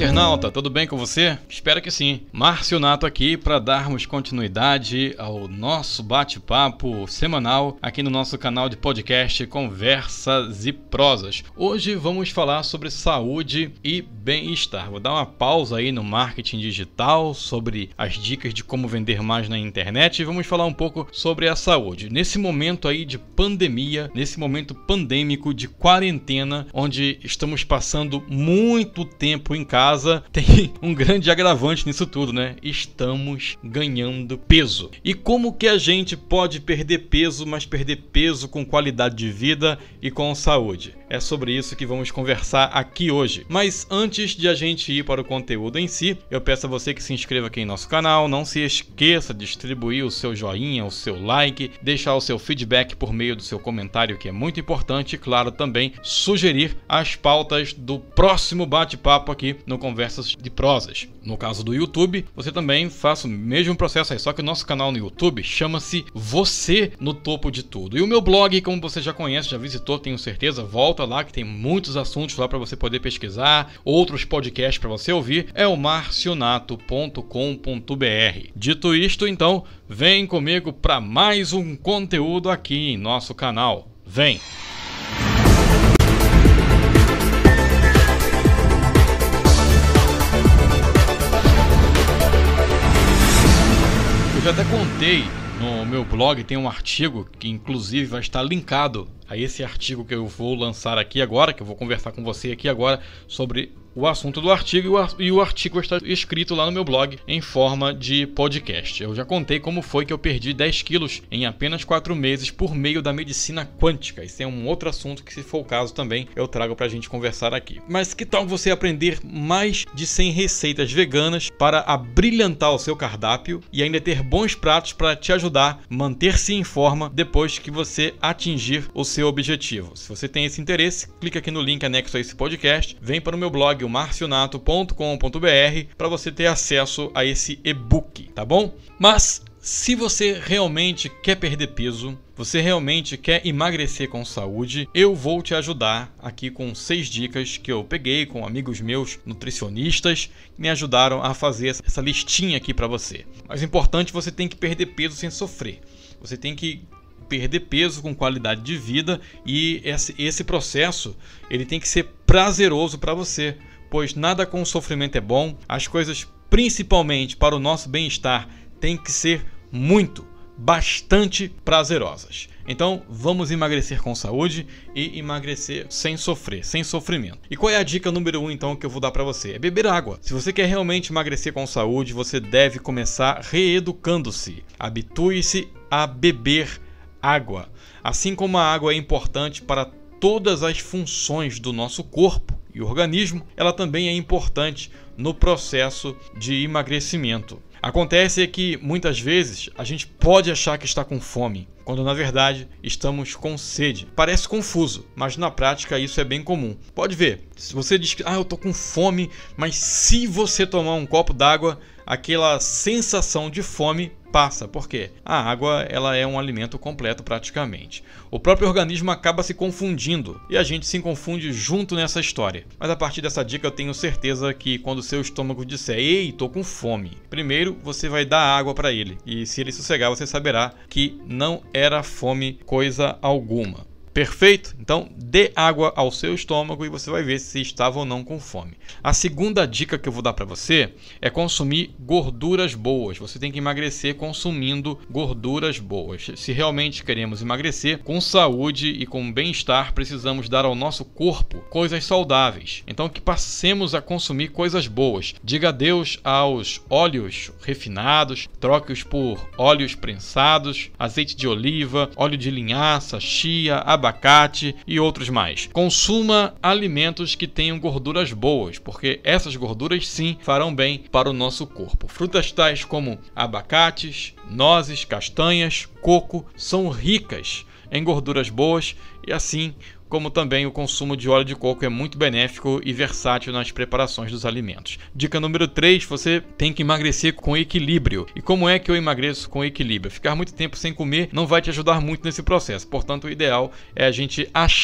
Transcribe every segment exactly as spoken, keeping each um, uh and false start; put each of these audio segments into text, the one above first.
internauta, tudo bem com você? Espero que sim. Márcio Nato aqui para darmos continuidade ao nosso bate-papo semanal aqui no nosso canal de podcast Conversas e Prosas. Hoje vamos falar sobre saúde e bem-estar. Vou dar uma pausa aí no marketing digital, sobre as dicas de como vender mais na internet e vamos falar um pouco sobre a saúde. Nesse momento aí de pandemia, nesse momento pandêmico de quarentena, onde estamos passando muito tempo em casa, tem um grande agravante nisso tudo, né? Estamos ganhando peso. E como que a gente pode perder peso, mas perder peso com qualidade de vida e com saúde? É sobre isso que vamos conversar aqui hoje. Mas antes de a gente ir para o conteúdo em si, eu peço a você que se inscreva aqui em nosso canal, não se esqueça de distribuir o seu joinha, o seu like, deixar o seu feedback por meio do seu comentário, que é muito importante, e claro, também sugerir as pautas do próximo bate-papo aqui no Conversas de Prosas. No caso do YouTube, você também faça o mesmo processo aí, só que o nosso canal no YouTube chama-se Você no Topo de Tudo. E o meu blog, como você já conhece, já visitou, tenho certeza, volta lá que tem muitos assuntos lá para você poder pesquisar, outros podcasts para você ouvir, é o marcionato ponto com ponto br. Dito isto, então, vem comigo para mais um conteúdo aqui em nosso canal. Vem! Eu já até contei no meu blog, tem um artigo que inclusive vai estar linkado a esse artigo que eu vou lançar aqui agora, que eu vou conversar com você aqui agora sobre o assunto do artigo, e o artigo está escrito lá no meu blog em forma de podcast. Eu já contei como foi que eu perdi dez quilos em apenas quatro meses por meio da medicina quântica. Isso é um outro assunto que, se for o caso, também eu trago para a gente conversar aqui. Mas que tal você aprender mais de cem receitas veganas para abrilhantar o seu cardápio e ainda ter bons pratos para te ajudar a manter-se em forma depois que você atingir o seu objetivo? Se você tem esse interesse, clica aqui no link anexo a esse podcast, vem para o meu blog, o marcionato ponto com ponto br, para você ter acesso a esse e-book, tá bom? Mas se você realmente quer perder peso, você realmente quer emagrecer com saúde, eu vou te ajudar aqui com seis dicas que eu peguei com amigos meus nutricionistas que me ajudaram a fazer essa listinha aqui para você. Mas o importante, você tem que perder peso sem sofrer. Você tem que perder peso com qualidade de vida, e esse, esse processo ele tem que ser prazeroso para você, pois nada com sofrimento é bom. As coisas, principalmente para o nosso bem-estar, têm que ser muito, bastante prazerosas. Então vamos emagrecer com saúde e emagrecer sem sofrer, sem sofrimento. E qual é a dica número um então que eu vou dar para você? É beber água. Se você quer realmente emagrecer com saúde, você deve começar reeducando-se. Habitue-se a beber água. Assim como a água é importante para todas as funções do nosso corpo e organismo, ela também é importante no processo de emagrecimento. Acontece que muitas vezes a gente pode achar que está com fome, quando na verdade estamos com sede. Parece confuso, mas na prática isso é bem comum. Pode ver, se você diz que ah, eu estou com fome, mas se você tomar um copo d'água, aquela sensação de fome passa. Por quê? A água, ela é um alimento completo praticamente. O próprio organismo acaba se confundindo e a gente se confunde junto nessa história. Mas a partir dessa dica eu tenho certeza que quando o seu estômago disser ei, tô com fome, primeiro você vai dar água para ele, e se ele sossegar você saberá que não era fome coisa alguma. Perfeito? Então dê água ao seu estômago e você vai ver se estava ou não com fome. A segunda dica que eu vou dar para você é consumir gorduras boas. Você tem que emagrecer consumindo gorduras boas. Se realmente queremos emagrecer com saúde e com bem-estar, precisamos dar ao nosso corpo coisas saudáveis. Então que passemos a consumir coisas boas. Diga adeus aos óleos refinados, troque-os por óleos prensados, azeite de oliva, óleo de linhaça, chia, abacate e outros mais. Consuma alimentos que tenham gorduras boas, porque essas gorduras sim farão bem para o nosso corpo. Frutas tais como abacates, nozes, castanhas, coco são ricas em gorduras boas, e assim como também o consumo de óleo de coco é muito benéfico e versátil nas preparações dos alimentos. Dica número três, você tem que emagrecer com equilíbrio. E como é que eu emagreço com equilíbrio? Ficar muito tempo sem comer não vai te ajudar muito nesse processo. Portanto, o ideal é a gente achar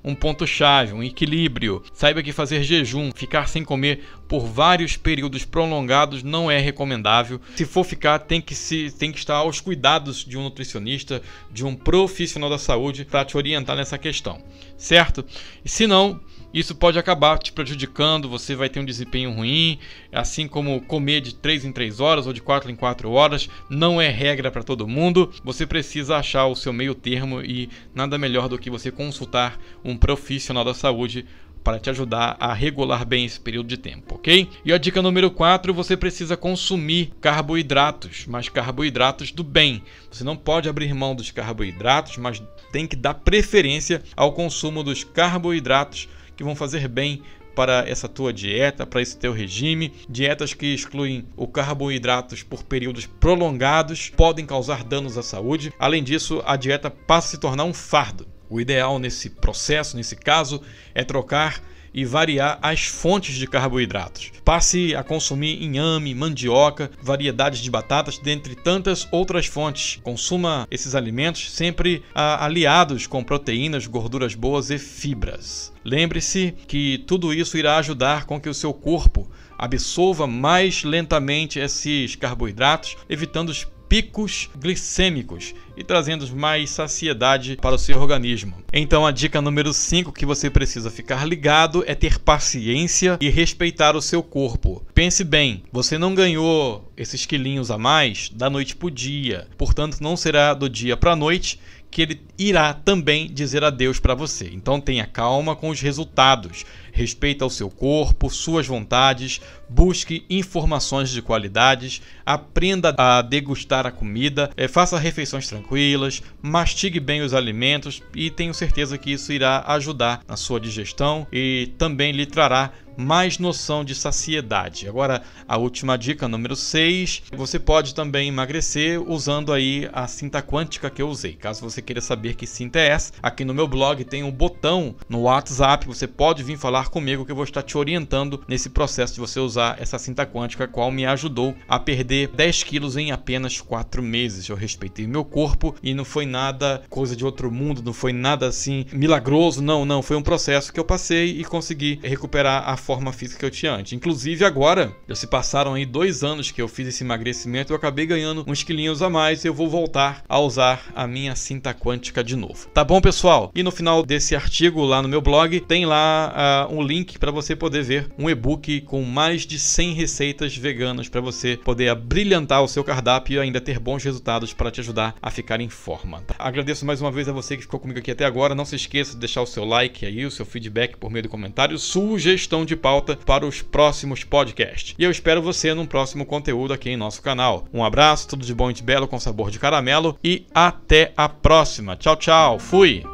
um ponto-chave, um equilíbrio. Saiba que fazer jejum, ficar sem comer por vários períodos prolongados não é recomendável. Se for ficar, tem que, se, tem que estar aos cuidados de um nutricionista, de um profissional da saúde para te orientar nessa questão, certo? E se não, isso pode acabar te prejudicando, você vai ter um desempenho ruim, assim como comer de três em três horas ou de quatro em quatro horas, não é regra para todo mundo. Você precisa achar o seu meio termo e nada melhor do que você consultar um profissional da saúde para te ajudar a regular bem esse período de tempo, ok? E a dica número quatro, você precisa consumir carboidratos, mas carboidratos do bem. Você não pode abrir mão dos carboidratos, mas tem que dar preferência ao consumo dos carboidratos que vão fazer bem para essa tua dieta, para esse teu regime. Dietas que excluem o carboidratos por períodos prolongados podem causar danos à saúde. Além disso, a dieta passa a se tornar um fardo. O ideal nesse processo, nesse caso, é trocar e variar as fontes de carboidratos. Passe a consumir inhame, mandioca, variedades de batatas, dentre tantas outras fontes. Consuma esses alimentos sempre ah, aliados com proteínas, gorduras boas e fibras. Lembre-se que tudo isso irá ajudar com que o seu corpo absorva mais lentamente esses carboidratos, evitando os picos glicêmicos e trazendo mais saciedade para o seu organismo. Então a dica número cinco que você precisa ficar ligado é ter paciência e respeitar o seu corpo. Pense bem, você não ganhou esses quilinhos a mais da noite para o dia, portanto não será do dia para a noite que ele irá também dizer adeus para você. Então tenha calma com os resultados, respeita o seu corpo, suas vontades, busque informações de qualidades, aprenda a degustar a comida, é, faça refeições tranquilas, mastigue bem os alimentos e tenho certeza que isso irá ajudar na sua digestão e também lhe trará mais noção de saciedade. Agora, a última dica, número seis, você pode também emagrecer usando aí a cinta quântica que eu usei. Caso você queira saber que cinta é essa, aqui no meu blog tem um botão no WhatsApp, você pode vir falar comigo que eu vou estar te orientando nesse processo de você usar essa cinta quântica, a qual me ajudou a perder dez quilos em apenas quatro meses. Eu respeitei meu corpo e não foi nada coisa de outro mundo, não foi nada assim milagroso, não, não, foi um processo que eu passei e consegui recuperar a forma física que eu tinha antes. Inclusive agora, já se passaram aí dois anos que eu fiz esse emagrecimento, eu acabei ganhando uns quilinhos a mais e eu vou voltar a usar a minha cinta quântica de novo. Tá bom, pessoal? E no final desse artigo lá no meu blog, tem lá uh, um link para você poder ver um e-book com mais de cem receitas veganas para você poder abrilhantar o seu cardápio e ainda ter bons resultados para te ajudar a ficar em forma. Tá? Agradeço mais uma vez a você que ficou comigo aqui até agora. Não se esqueça de deixar o seu like aí, o seu feedback por meio do comentário, sugestão de pauta para os próximos podcasts. E eu espero você num próximo conteúdo aqui em nosso canal. Um abraço, tudo de bom e de belo com sabor de caramelo e até a próxima. Tchau, tchau. Fui!